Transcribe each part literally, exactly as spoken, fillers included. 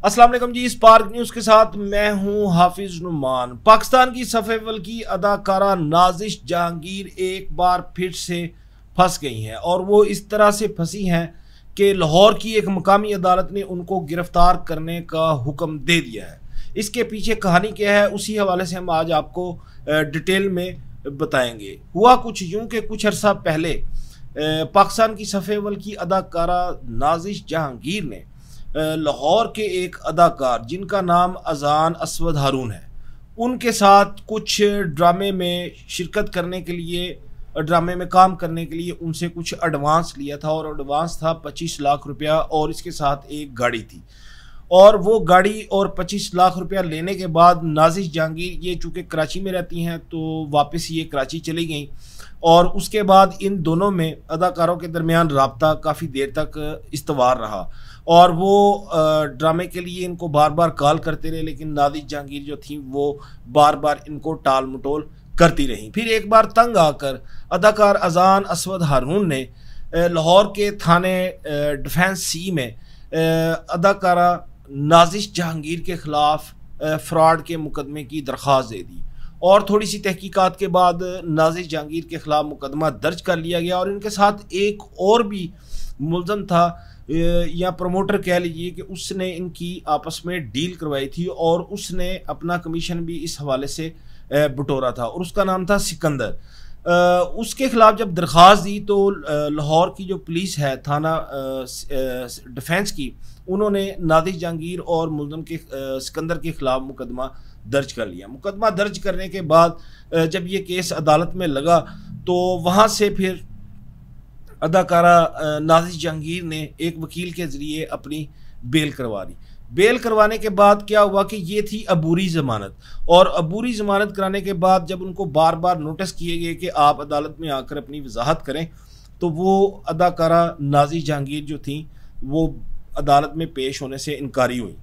अस्सलाम वालेकुम जी। Spark news के साथ मैं हूं हाफिज नुमान। पाकिस्तान की सफ़े अव्वल की अदाकारा नाजिश जहांगीर एक बार फिर से फंस गई हैं और वो इस तरह से फंसी हैं कि लाहौर की एक मकामी अदालत ने उनको गिरफ्तार करने का हुक्म दे दिया है। इसके पीछे कहानी क्या है, उसी हवाले से हम आज आपको डिटेल में बताएंगे। हुआ कुछ यूं कि कुछ अरसा पहले पाकिस्तान की सफ़े अव्वल की अदाकारा नाजिश जहांगीर ने लाहौर के एक अदाकार जिनका नाम अजान असवद हारून है, उनके साथ कुछ ड्रामे में शिरकत करने के लिए, ड्रामे में काम करने के लिए उनसे कुछ एडवांस लिया था और एडवांस था पच्चीस लाख रुपया और इसके साथ एक गाड़ी थी। और वो गाड़ी और पच्चीस लाख रुपया लेने के बाद नाजिश जहांगीर, ये चूँकि कराची में रहती हैं तो वापस ये कराची चली गई और उसके बाद इन दोनों में अदाकारों के दरमियान रब्ता काफ़ी देर तक इस्तवार रहा और वो ड्रामे के लिए इनको बार बार कॉल करते रहे, लेकिन नाजिश जहांगीर जो थी वो बार बार इनको टाल मटोल करती रहीं। फिर एक बार तंग आकर अदाकार अजान असवद हारून ने लाहौर के थाने डिफेंस सी में अदाकारा नाजिश जहांगीर के ख़िलाफ़ फ्रॉड के मुकदमे की दरख्वास्त दे दी और थोड़ी सी तहकीकात के बाद नाजिश जहांगीर के ख़िलाफ़ मुकदमा दर्ज कर लिया गया और इनके साथ एक और भी मुलज़म था या प्रमोटर कह लीजिए कि उसने इनकी आपस में डील करवाई थी और उसने अपना कमीशन भी इस हवाले से बटोरा था और उसका नाम था सिकंदर। उसके ख़िलाफ़ जब दरख्वास्त दी तो लाहौर की जो पुलिस है, थाना डिफेंस की, उन्होंने नाजिश जहांगीर और मुलज़म के सिकंदर के ख़िलाफ़ मुकदमा दर्ज कर लिया। मुकदमा दर्ज करने के बाद जब ये केस अदालत में लगा तो वहाँ से फिर अदाकारा नाजिश जहांगीर ने एक वकील के ज़रिए अपनी बेल करवा ली। बेल करवाने के बाद क्या हुआ कि ये थी अबूरी ज़मानत और अबूरी ज़मानत कराने के बाद जब उनको बार बार नोटिस किए गए कि आप अदालत में आकर अपनी वजाहत करें, तो वो अदाकारा नाजिश जहांगीर जो थी वो अदालत में पेश होने से इनकारी हुई।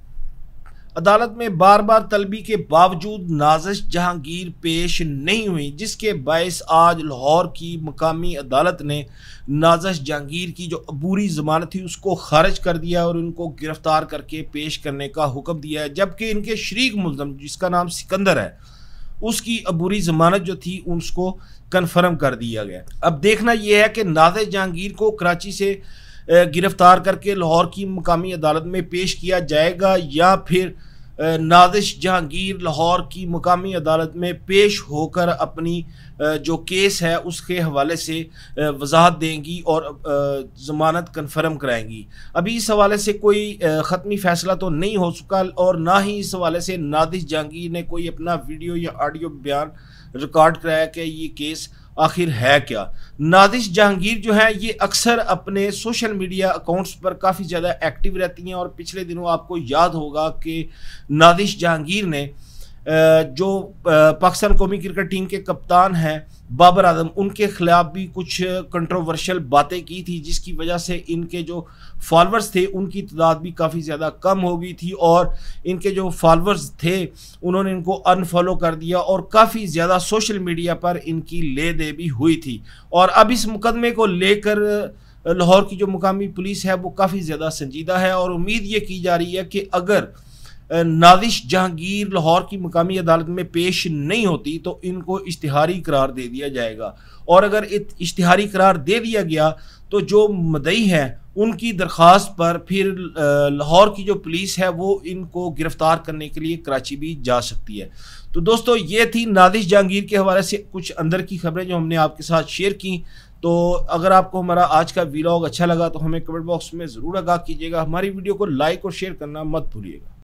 अदालत में बार बार तलबी के बावजूद नाजिश जहांगीर पेश नहीं हुई, जिसके बायस आज लाहौर की मकामी अदालत ने नाजिश जहांगीर की जो अबूरी ज़मानत थी उसको खारिज कर दिया और उनको गिरफ्तार करके पेश करने का हुक्म दिया है। जबकि इनके शरीक मुलज़म जिसका नाम सिकंदर है, उसकी अबूरी ज़मानत जो थी उसको कन्फर्म कर दिया गया। अब देखना यह है कि नाजिश जहांगीर को कराची से गिरफ्तार करके लाहौर की मकामी अदालत में पेश किया जाएगा या फिर नाजिश जहांगीर लाहौर की मकामी अदालत में पेश होकर अपनी जो केस है उसके हवाले से वजाहत देंगी और ज़मानत कन्फर्म कराएंगी। अभी इस हवाले से कोई ख़त्मी फ़ैसला तो नहीं हो चुका और ना ही इस हवाले से नाजिश जहांगीर ने कोई अपना वीडियो या ऑडियो बयान रिकॉर्ड कराया कि ये केस आखिर है क्या। नाजिश जहांगीर जो है ये अक्सर अपने सोशल मीडिया अकाउंट्स पर काफ़ी ज़्यादा एक्टिव रहती हैं और पिछले दिनों आपको याद होगा कि नाजिश जहांगीर ने जो पाकिस्तान कौमी क्रिकेट टीम के कप्तान हैं बाबर आजम, उनके ख़िलाफ़ भी कुछ कंट्रोवर्शियल बातें की थी, जिसकी वजह से इनके जो फॉलोअर्स थे उनकी तादाद भी काफ़ी ज़्यादा कम हो गई थी और इनके जो फॉलोअर्स थे उन्होंने इनको अनफॉलो कर दिया और काफ़ी ज़्यादा सोशल मीडिया पर इनकी ले दे भी हुई थी। और अब इस मुकदमे को लेकर लाहौर की जो मुकामी पुलिस है वो काफ़ी ज़्यादा संजीदा है और उम्मीद ये की जा रही है कि अगर नाजिश जहांगीर लाहौर की मकामी अदालत में पेश नहीं होती तो इनको इश्तिहारी करार दे दिया जाएगा और अगर इश्तिहारी करार दे दिया गया तो जो मुद्दई है उनकी दरख्वास्त पर फिर लाहौर की जो पुलिस है वो इनको गिरफ्तार करने के लिए कराची भी जा सकती है। तो दोस्तों, ये थी नाजिश जहांगीर के हवाले से कुछ अंदर की खबरें जो हमने आपके साथ शेयर की। तो अगर आपको हमारा आज का वीलॉग अच्छा लगा तो हमें कमेंट बॉक्स में ज़रूर आगाह कीजिएगा। हमारी वीडियो को लाइक और शेयर करना मत भूलिएगा।